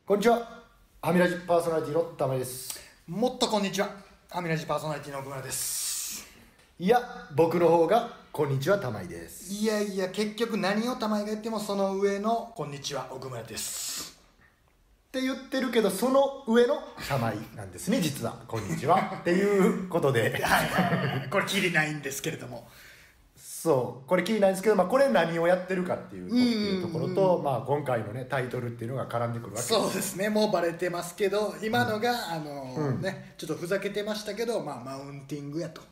こんにちは。アミラジパーソナリティの玉井です。 もっとこんにちは。アミラジパーソナリティの奥村です。 いや、僕の方がこんにちは玉井です。 いやいや、結局何を玉井が言ってもその上のこんにちは奥村ですって言ってるけど、その上の玉井なんですね、実は。こんにちはっていうことではいこれきりないんですけれども、 そうこれ気にないんですけど、これ何をやってるかっていうところと、今回のねタイトルっていうのが絡んでくるわけです。 そうですね、もうバレてますけど、今のがちょっとふざけてましたけど、マウンティングやと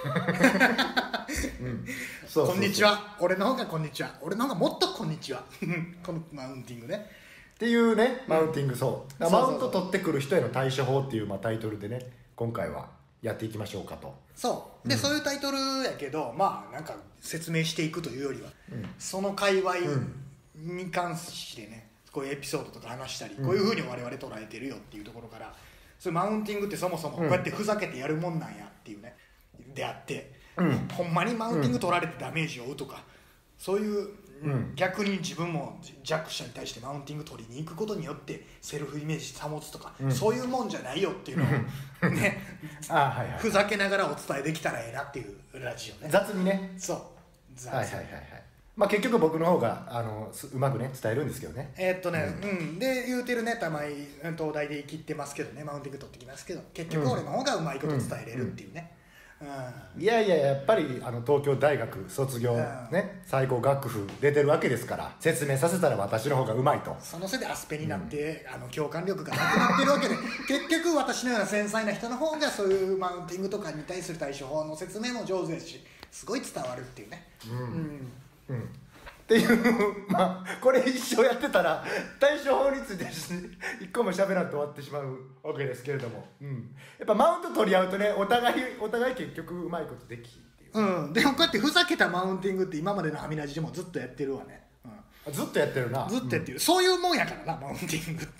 こんにちは、俺の方がこんにちは、俺の方がもっとこんにちはこのマウンティングねっていうね、マウンティング、 そうマウント取ってくる人への対処法っていう、タイトルでね今回はやっていきましょうかと。 そうで、そういうタイトルやけど、なんか説明していくというよりは、その界隈に関してね、こういうエピソードとか話したり、こういうふうに我々捉えてるよっていうところから、そういうマウンティングってそもそもこうやってふざけてやるもんなんやっていうね、であって、ほんまにマウンティング取られてダメージを負うとか、そういう、逆に自分も弱者に対してマウンティング取りに行くことによってセルフイメージ保つとか、そういうもんじゃないよっていうのをねふざけながらお伝えできたらええなっていうラジオね。 雑にね。 そう雑に、 結局僕の方がうまくね伝えるんですけどね。 で言うてるね、たまに東大で生きてますけどね、マウンティング取ってきますけど、結局俺の方がうまいこと伝えれるっていうね。 いややっぱり東京大学卒業ね、最高学府出てるわけですから、説明させたら私の方がうまいと。 そのせいでアスペになって、共感力がなくなってるわけで結局私のような繊細な人の方がそういうマウンティングとかに対する対処法の説明も上手ですし、すごい伝わるっていうね。 っていうこれ一生やってたら対処法について一個も喋らんと終わってしまうわけですけれども、やっぱマウント取り合うとね、お互い結局うまいことできっていう、 でもこうやってふざけたマウンティングって今までのハミラジでもずっとやってるわね。 ずっとやってるな。 ずっとやってる、そういうもんやからな、マウンティング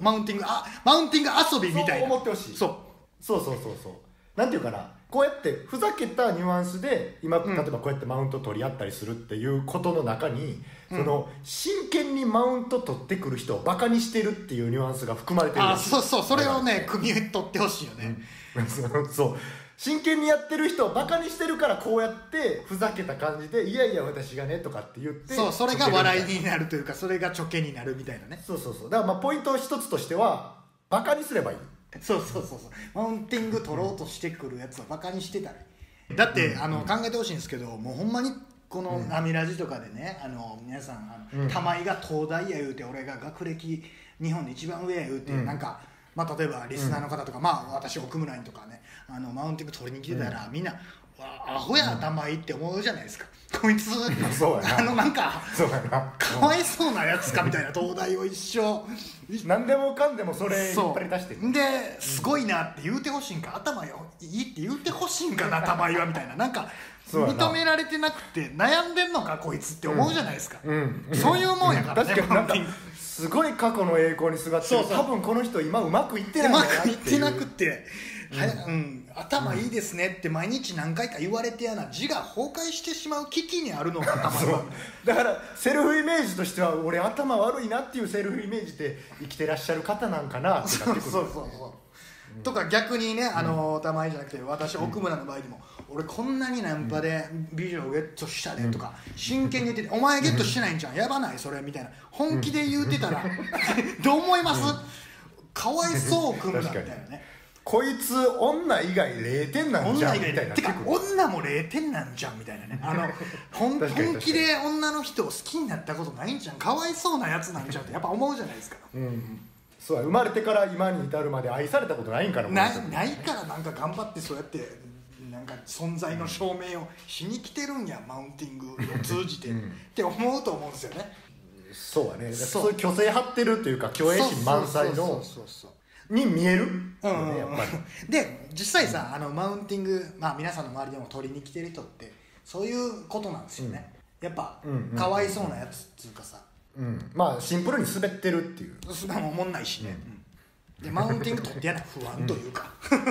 遊びみたいな。 そう思ってほしい。そうなんていうかな、こうやってふざけたニュアンスで今、例えばこうやってマウント取り合ったりするっていうことの中に、その真剣にマウント取ってくる人をバカにしてるっていうニュアンスが含まれてる。 それをね汲み取ってほしいよね。 そう真剣にやってる人をバカにしてるから、こうやってふざけた感じでいや私がねとかって言って、 それが笑いになるというか、それがちょけになるみたいなね。 だからポイント一つとしては、バカにすればいい。 そうマウンティング取ろうとしてくるやつはバカにしてたらいい。だって考えてほしいんですけど、もうほんまにこのアミラジとかでね、皆さん玉井が東大や言うて、俺が学歴日本で一番上や言うて、なんか例えばリスナーの方とか、私奥村にとかね、マウンティング取りに来てたら、みんなアホや玉井って思うじゃないですか。こいつなんかかわいそうなやつかみたいな、東大を一生何でもかんでもそれ引っ張り出してるですごいなって言うてほしいんか、頭よいいって言うてほしいんかな玉井はみたいな、なんか認められてなくて悩んでんのかこいつって思うじゃないですか。そういうもんやからね。 確かにすごい過去の栄光にすがってる。多分この人今うまくいってないんだなっていう。 うまくいってなくて、頭いいですねって毎日何回か言われてやな、自我崩壊してしまう危機にあるのが頭はだからセルフイメージとしては、俺頭悪いなっていうセルフイメージで生きてらっしゃる方なんかなってなってくる。 とか逆にね、玉井じゃなくて私奥村の場合でも、俺こんなにナンパで美女をゲットしたねとか真剣に言ってて、お前ゲットしてないんじゃん、やばないそれみたいな本気で言うてたらどう思います？かわいそう奥村みたいなね。 こいつ女以外0点なんじゃんみたいな。 てか女も0点なんじゃんみたいなね。本気で女の人を好きになったことないんじゃん、かわいそうなやつなんじゃんってやっぱ思うじゃないですか。 そう、生まれてから今に至るまで愛されたことないんから。 ないから、なんか頑張ってそうやってなんか存在の証明をしに来てるんや、マウンティングを通じてって思うと思うんですよね。 そうはね、そういう虚勢張ってるっていうか、虚栄心満載のに見えるよね、やっぱり。 で実際さ、マウンティング、皆さんの周りでも取りに来てる人ってそういうことなんですよね。やっぱかわいそうなやつっていうかさ、 シンプルに滑ってるっていう。 そんなもんおもんないしね。でマウンティング取ってやな不安というか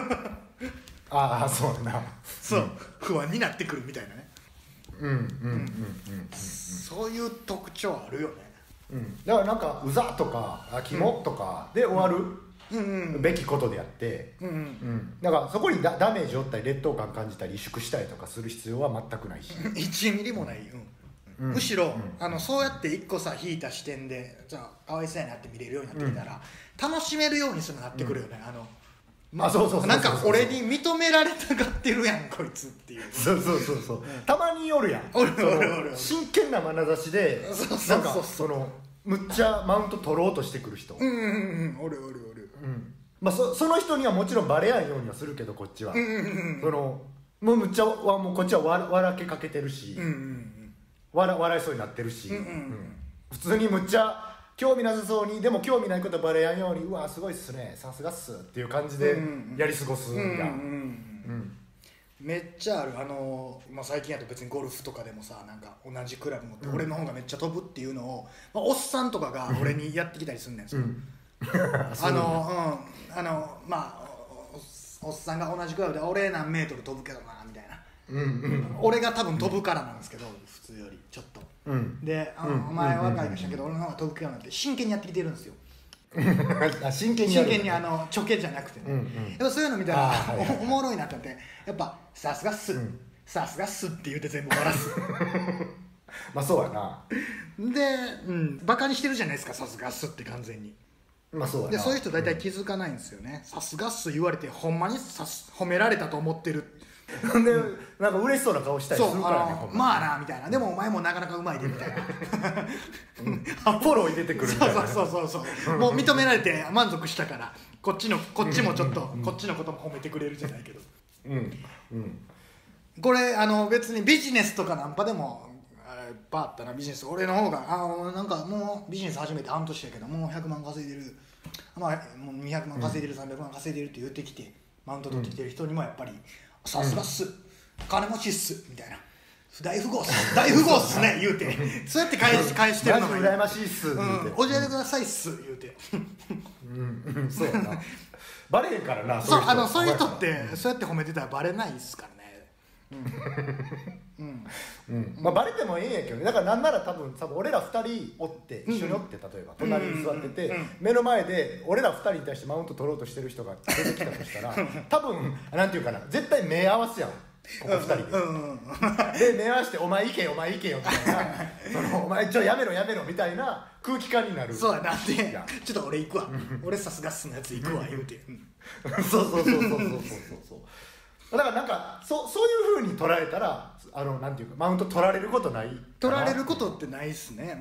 そうだな。 不安になってくるみたいなね。そういう特徴あるよね。 だからなんかうざとかキモとかで終わるべきことであって、だからそこにダメージを負ったり劣等感感じたり萎縮したりとかする必要は全くないし 1ミリもない、むしろ、そうやって一個さ引いた視点でじゃあかわいそうやなって見れるようになってきたら、楽しめるようにするなってくるよね、 そうなんか俺に認められたがってるやんこいつっていうそうたまにおるやんおる真剣な眼差しでなんかそのむっちゃマウント取ろうとしてくる人おるまあその人にはもちろんバレやんようにはするけどこっちはそのもうむっちゃもうこっちは笑けかけてるし笑いそうになってるし普通にむっちゃ興味なさそうにでも興味ないことバレやんようにうわすごいっすねさすがっすっていう感じでやり過ごすやんめっちゃある最近やと別にゴルフとかでもさなんか同じクラブ持って俺の方がめっちゃ飛ぶっていうのを、おっさんとかが俺にやってきたりすんねんおっさんが同じクラブで俺何メートル飛ぶけどなみたいな俺が多分飛ぶからなんですけど普通よりちょっとでお前若いかしらんけど俺の方が飛ぶけどなって真剣にやってきてるんですよ真剣にちょけじゃなくてね、でもそういうの見たらおもろいなって思ってやっぱさすがっす、さすがっすって言うて全部終わらすまあそうやなで、バカにしてるじゃないですかさすがっすって完全にまあそうやなでそういう人大体気づかないんですよね、さすがっす言われてほんまに褒められたと思ってるでなんか嬉しそうな顔したりするからねまあなみたいなでもお前もなかなかうまいでみたいなフォロー入れてくるみたいなそうもう認められて満足したからこっちもちょっとこっちのことも褒めてくれるじゃないけどこれ別にビジネスとかナンパでもいっぱいあったなビジネス俺の方がなんかもうビジネス始めて半年やけどもう100万稼いでるもう200万稼いでる300万稼いでるって言ってきてマウント取ってきてる人にもやっぱりさすがっす、金持ちっすみたいな大富豪っすね言うてそうやって返してるのが羨ましいっす言うておじやでくださいっす言うてそうやなバレへんからなそういう人ってそうやって褒めてたらバレないっすからねまあバレてもええんやけどねだからなんなら多分俺ら2人おって一緒におって例えば隣に座ってて目の前で俺ら2人に対してマウント取ろうとしてる人が出てきたとしたら多分なんていうかな絶対目合わすやんここ2人で目合わせてお前行けよみたいなお前やめろみたいな空気感になるそうやなってちょっと俺行くわ俺さすがっすのやつ行くわ言うてそうだからなんかそういう風に捉えたらなんていうかマウント取られることない取られることってないっすね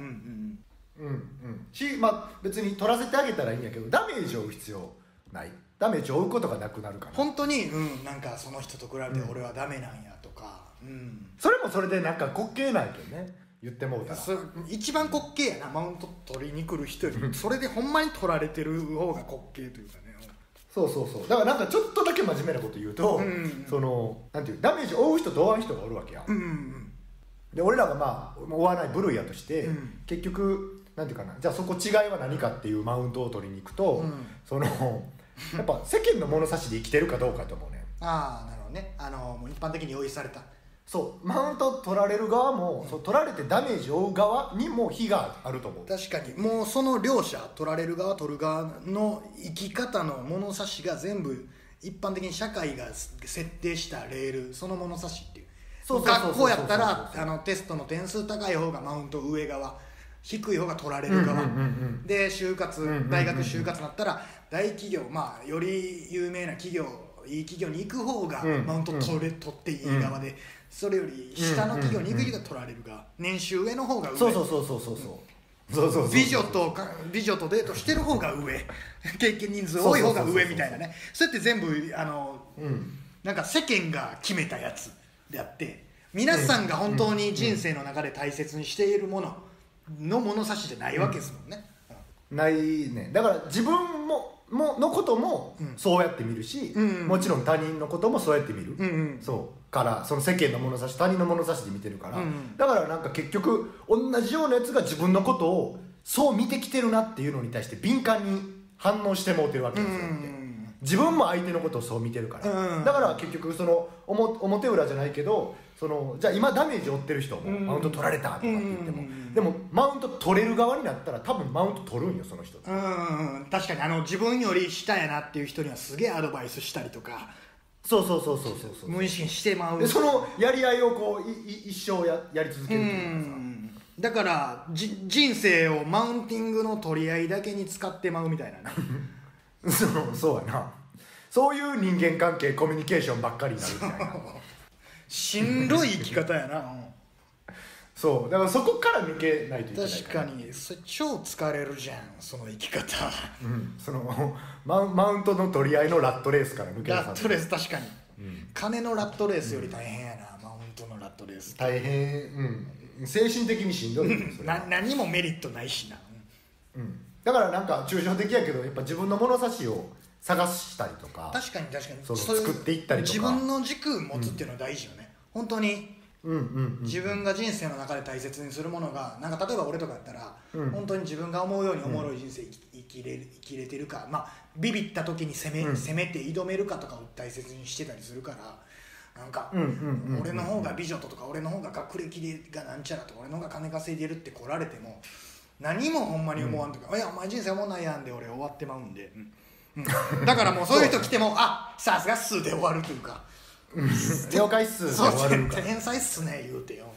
まあ別に取らせてあげたらいいんやけどダメージを負う必要ないダメージを負うことがなくなるから本当になんかその人と比べて俺はダメなんやとかそれもそれでなんか滑稽なんやけどね言ってもうたら一番滑稽やなマウント取りに来る人よりそれでほんまに取られてる方が滑稽というかねそうだからなんかちょっとだけ真面目なこと言うとなんていうダメージを負う人と負わん人がおるわけやで俺らがまあ負わない部類やとして結局なんていうかなじゃあそこ違いは何かっていうマウントを取りに行くとやっぱ世間の物差しで生きてるかどうかと思うねなるほどねもう一般的に用意されたマウント取られる側も取られてダメージを負う側にも非があると思う確かにもうその両者取られる側取る側の生き方の物差しが全部一般的に社会が設定したレールその物差しっていう学校やったらテストの点数高い方がマウント上側低い方が取られる側で就活大学就活になったら大企業より有名な企業いい企業に行く方がマウント取っていい側でそれより下の企業に行く人が取られる側年収上の方が上美女とデートしてる方が上経験人数多い方が上みたいなねそうやって全部なんか世間が決めたやつであって皆さんが本当に人生の中で大切にしているものの物差しじゃないわけですもんねないねだから自分のこともそうやって見るしもちろん他人のこともそうやって見るそうからその世間の物差し他人の物差しで見てるからだからなんか結局同じようなやつが自分のことをそう見てきてるなっていうのに対して敏感に反応してもうてるわけですよって自分も相手のことをそう見てるから、だから結局その表裏じゃないけど、そのじゃあ今ダメージ負ってる人もマウント取られたとかって言っても、でもマウント取れる側になったら多分マウント取るんよその人。 確かに自分より下やなっていう人にはすげえアドバイスしたりとか、 そう無意識にしてまう。 でそのやり合いをこう一生やり続けるっていうかさ、 だから人生をマウンティングの取り合いだけに使ってまうみたいなねそうやな、そういう人間関係コミュニケーションばっかりになるみたいなしんどい生き方やなそうだからそこから抜けないといけない確かにそれ超疲れるじゃんその生き方、 そのマウントの取り合いのラットレースから抜け出さない。 ラットレース確かに、金のラットレースより大変やな、マウントのラットレース大変、精神的にしんどいよそれ何もメリットないしな、 だからなんか抽象的やけどやっぱ自分の物差しを探したりとか、 確かにその作っていったりとか自分の軸持つっていうのは大事よね、本当に自分が人生の中で大切にするものがなんか例えば俺とかやったら、本当に自分が思うようにおもろい人生生きれてるか、まあビビった時に攻めて挑めるかとかを大切にしてたりするから、なんか俺の方が美女とか俺の方が学歴がなんちゃらとか俺の方が金稼いでるって来られても何もほんまに思わんとか、いやお前人生おもんないやんで俺終わってまうんで、だからもうそういう人来てもさすがっすで終わるというか了解っすで終わるから天才っすね言うてよ、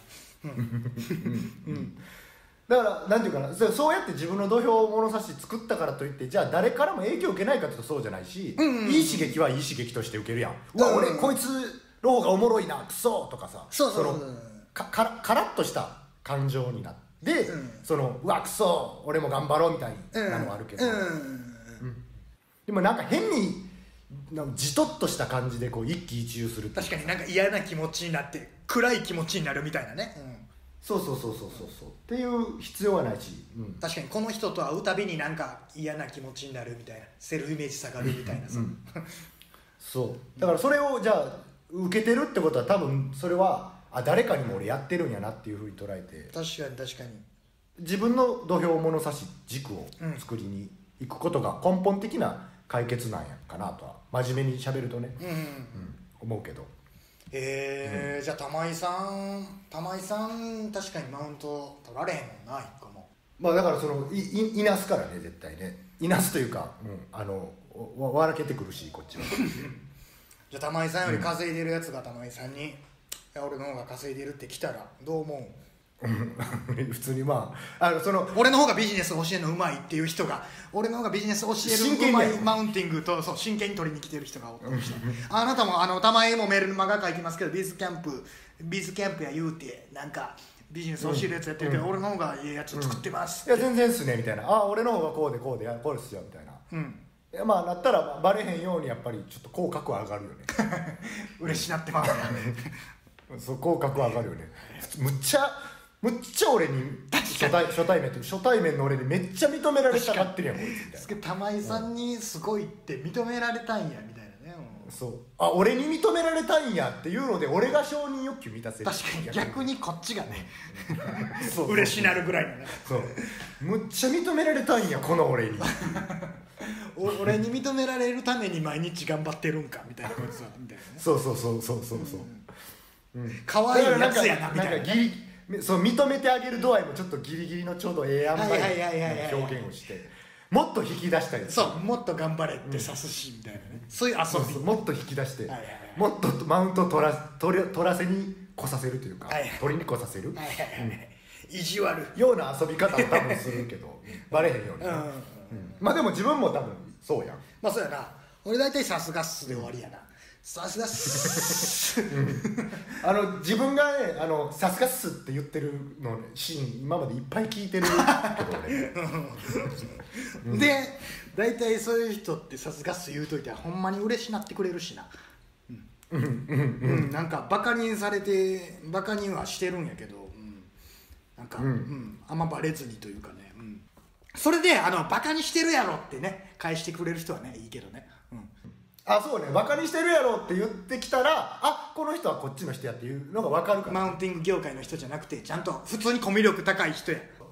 だからなんていうかな、そうやって自分の土俵物差し作ったからといってじゃあ誰からも影響を受けないかというとそうじゃないし、いい刺激はいい刺激として受けるやん、俺こいつの方がおもろいなクソとかさ、カラッとした感情になって、そのうわクソ俺も頑張ろうみたいなのはあるけど、でもなんか変にじとっとした感じでこう一喜一憂する、 確かになんか嫌な気持ちになって暗い気持ちになるみたいなね、 そうっていう必要はないし、 確かにこの人と会うたびになんか嫌な気持ちになるみたいな、セルフイメージ下がるみたいなさ、 そうだからそれをじゃあ受けてるってことは多分それは誰かにも俺やってるんやなっていうふうに捉えて、 確かに自分の土俵物差し軸を作りに行くことが根本的な解決なんやかなとは真面目に喋るとね、思うけど。 じゃあ玉井さん確かにマウント取られへんもんな一個も。 まあだからそのいなすからね絶対ね、いなすというか、笑けてくるしこっちはじゃあ玉井さんより稼いでるやつが玉井さんに俺の方が稼いでるって来たらどう思う？ 普通にその俺の方がビジネス教えるのうまいっていう人が俺の方がビジネス教えるうまいマウンティングと真剣に取りに来てる人がおったとしてあなたもたまにもメールのマガ書いてますけどビズキャンプや言うてなんかビジネス教えるやつやってるけど、俺の方がいいやつ作ってますって、 いや全然っすねみたいな、俺の方がこうでこれっすよみたいな、いやなったらバレへんようにやっぱりちょっと口角は上がるよね嬉しなってますそう口角は上がるよねむっちゃ俺に初対面の俺にめっちゃ認められたがってるやんこいつみたいな、 玉井さんにすごいって認められたんやみたいなね、 そう俺に認められたんやっていうので俺が承認欲求満たせる、 確かに逆にこっちがねそう嬉しなるぐらいのね、 そうむっちゃ認められたんやこの俺に俺に認められるために毎日頑張ってるんかみたいなことみたいなね、 そう可愛いやつやなみたいな、 そう認めてあげる度合いもちょっとギリギリのちょうど塩梅の表現をしてもっと引き出したり、 そうもっと頑張れって指すしみたいなね、そういう遊びもっと引き出して、もっとマウントを取らせに来させるというか、取りに来させる、 意地悪ような遊び方を多分するけどバレへんように、まあでも自分も多分そうやん、 まあそうやな、俺大体さすがっすで終わりやな、さすがっす自分がねさすがっすって言ってるの、ね、シーン今までいっぱい聞いてるけど俺で大体そういう人ってさすがっす言うといてほんまに嬉しなってくれるしな、なんかバカにされてバカにはしてるんやけど、なんか、あんまバレずにというかね、それでバカにしてるやろってね返してくれる人はねいいけどね、 そうね、バカにしてるやろって言ってきたらこの人はこっちの人やっていうのが分かるから、 マウンティング業界の人じゃなくてちゃんと普通にコミュ力高い人や、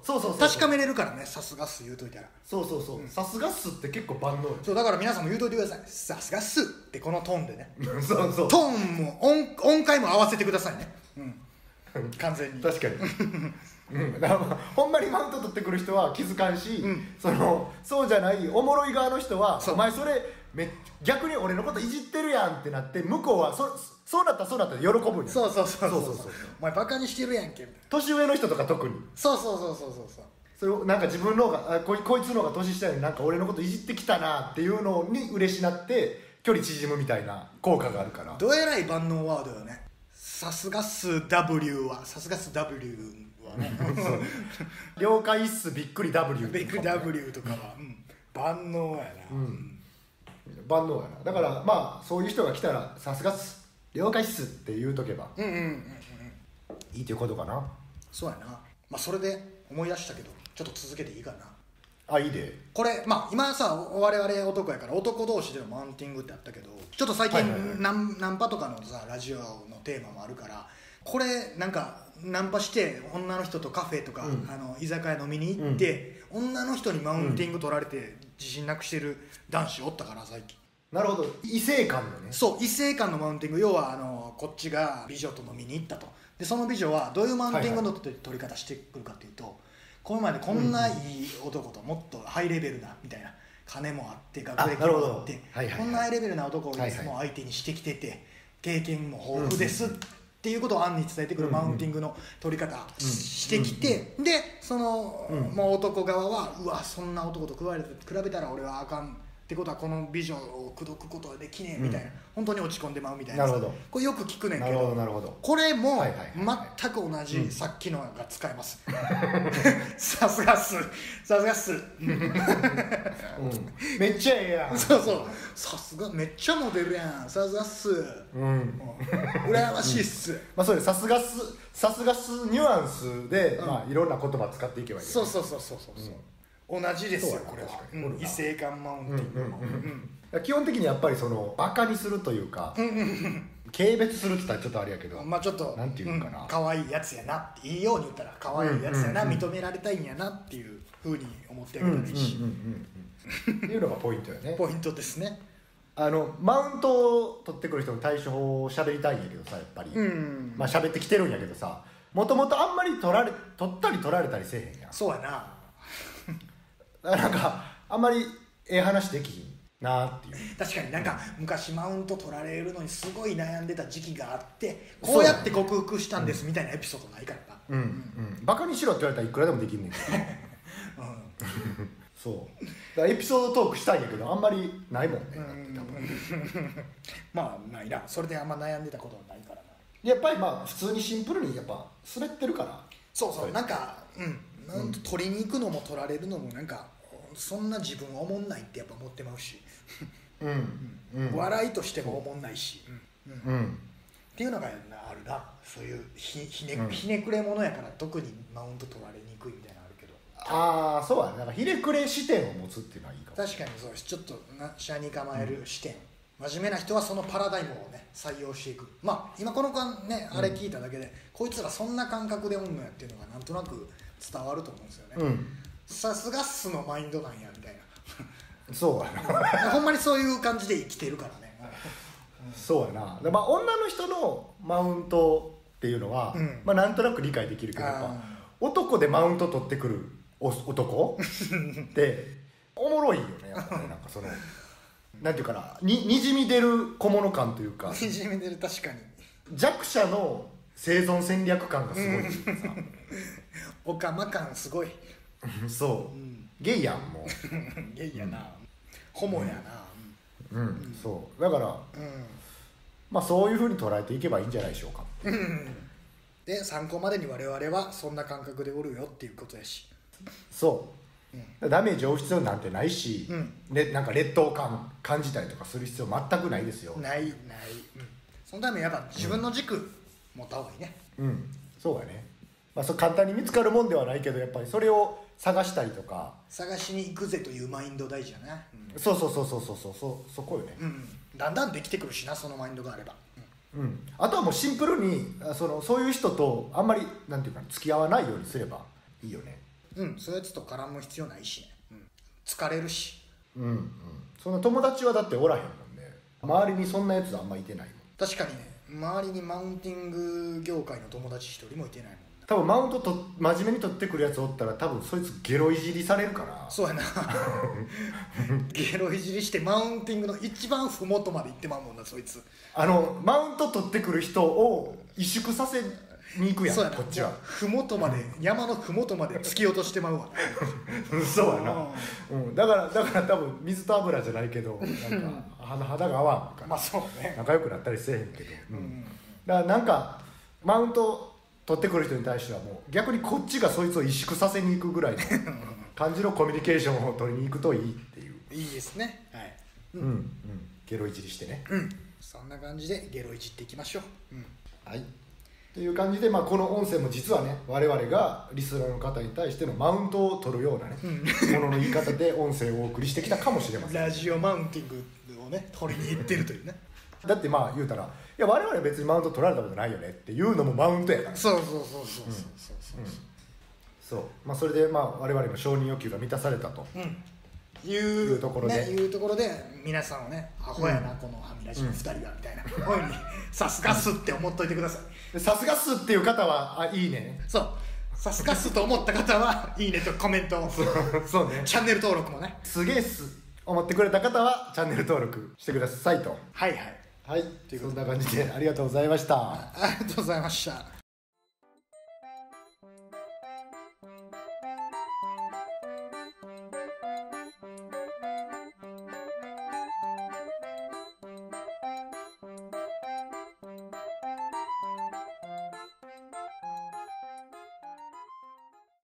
そうそうそう確かめれるからね、さすがっす言うといたら。 そうそうそう、さすがっすって結構万能よ。 そうだから皆さんも言うといてください、さすがっすってこのトーンでねそうそう、 トーンも音階も合わせてくださいね、完全に。 確かにだからほんまにマウント取ってくる人は気づかんし、そうじゃないおもろい側の人は、お前それ逆に俺のこといじってるやんってなって、向こうはそうなったら喜ぶんや。 そうお前バカにしてるやんけみたいな。 年上の人とか特にそうそれをなんか自分の方がこいつの方が年下になんか俺のこといじってきたなっていうのに嬉しなって距離縮むみたいな効果があるから。 どえらい万能ワードよね、さすがっす W は。さすがっす W はね了解っすびっくり W ビッグ W とかは、万能やな、 万能やな。だからまあそういう人が来たらさすがっす了解っすって言うとけばいいということかな。 そうやな。まあそれで思い出したけど、ちょっと続けていいかな。 あ、いいで。 これまあ今さ我々男やから男同士でのマウンティングってあったけど、ちょっと最近ナンパとかのさラジオのテーマもあるから、これなんかナンパして女の人とカフェとか、居酒屋飲みに行って、女の人にマウンティング取られて自信なくしてる男子おったから最近。 なるほど、異性間のね。 そう、異性間のマウンティング。要はこっちが美女と飲みに行ったと。でその美女はどういうマウンティングの取り方してくるかっていうと、これまでこんないい男ともっとハイレベルなみたいな、金もあって学歴もあって、こんなハイレベルな男をいつも相手にしてきてて、経験も豊富ですっていうことを暗に伝えてくるマウンティングの取り方してきて、でその、もう男側はうわそんな男と比べたら俺はあかんってことはこの美女を口説くことはできねえみたいな、本当に落ち込んでまうみたいな。 なるほど。 これよく聞くねんけど、 これも全く同じ、さっきのが使えますさすがっすさすがっすめっちゃええやん。 そうさすがめっちゃモデルやん、さすがっす、羨ましいっすまあそれさすがっすニュアンスで、まあいろんな言葉使っていけばいい。 そう同じですよこれは。異性間マウンティングも基本的にやっぱりそのバカにするというか、軽蔑するって言ったらちょっとあれやけど、 まあちょっとなんていうのかな、 可愛いやつやなっていいように言ったら可愛いやつやな、認められたいんやなっていうふうに思ってあげたらいいしっていうのがポイントよね。 ポイントですね。 マウントを取ってくる人の対処法を喋りたいんやけどさ、やっぱりまあ喋ってきてるんやけどさ、もともとあんまり取ったり取られたりせえへんやん。 そうやななんかあんまり話できひんなっていう。 確かになんか昔マウント取られるのにすごい悩んでた時期があって、こうやって克服したんですみたいなエピソードないからな。 バカにしろって言われたらいくらでもできんねんけどそうだからエピソードトークしたいんやけどあんまりないもんね。多分まあないな、それであんま悩んでたことはないからな。 やっぱりまあ普通にシンプルにやっぱ滑ってるから。 そうなんか取りに行くのも取られるのもなんかそんな自分は思んないってやっぱ思ってまうし、笑いとしても思んないし、っていうのがあるな。そういうひねくれ者やから特にマウント取られにくいみたいなのあるけど。 ああそうやね。なんかひねくれ視点を持つっていうのはいいかも。 確かにそうです。ちょっと斜に構える視点、真面目な人はそのパラダイムをね採用していく。まあ今この間ねあれ聞いただけで、こいつらそんな感覚でおんのやっていうのがなんとなく伝わると思うんですよね。さすがっすのマインドなんやみたいなそうやなほんまにそういう感じで生きてるからねそうやな。まあ女の人のマウントっていうのは、まあなんとなく理解できるけど、やっぱ男でマウント取ってくる男っておもろいよねやっぱね。なんかそのなんていうかな、にじみ出る小物感というか、 にじみ出る、確かに弱者の生存戦略感がすごいっていうかさオカマ感すごいそう、ゲイやんもうゲイやな、ホモやな、 そうだから、まあそういうふうに捉えていけばいいんじゃないでしょうか。 で参考までに我々はそんな感覚でおるよっていうことやし、 そう、ダメージを負う必要なんてないし、なんか劣等感感じたりとかする必要全くないですよ。 ない、そのためにやっぱ自分の軸持った方がいいね。 そうやね。まあそう簡単に見つかるもんではないけど、やっぱりそれを探したりとか探しに行くぜというマインド大事やな。 そうそこよね。 だんだんできてくるしな、そのマインドがあれば。 あとはもうシンプルにそういう人とあんまりなんていうか付き合わないようにすればいいよね。 そういうやつと絡む必要ないしね、疲れるし。 その友達はだっておらへんもんね。周りにそんなやつあんまいてないもん。 確かにね、周りにマウンティング業界の友達一人もいてないもん。 多分マウントと真面目に取ってくるやつおったら多分そいつゲロいじりされるからそうやなゲロいじりしてマウンティングの一番麓まで行ってまうもんな、そいつ。 マウント取ってくる人を萎縮させに行くやん。 そうやな、 こっちは麓まで山の麓まで突き落としてまうわそうやな、だから多分水と油じゃないけどなんか肌が合わんからまあそうね、 仲良くなったりせえへんけど、だからなんかマウント取ってくる人に対してはもう逆にこっちがそいつを萎縮させに行くぐらいの感じのコミュニケーションを取りに行くといいっていう。 いいですね。はい、 ゲロいじりしてね、 そんな感じでゲロいじっていきましょう。 はいという感じで、この音声も実はね我々がリスナーの方に対してのマウントを取るようなね、ものの言い方で音声をお送りしてきたかもしれません。 ラジオマウンティングをね取りに行ってるというねだって言うたらいや我々別にマウント取られたことないよねっていうのもマウントやから。 そうそうそれで我々の承認欲求が満たされたと、いうところで、 皆さんをねアホやな、このはみラジの2人がみたいなふうにさすがっすって思っといてください。 さすがっすっていう方はいいね。 そうさすがっすと思った方はいいねとコメントをそうね、 チャンネル登録もね、 すげえっす思ってくれた方はチャンネル登録してくださいと。 はい、 そんな感じでありがとうございました。 ありがとうございました。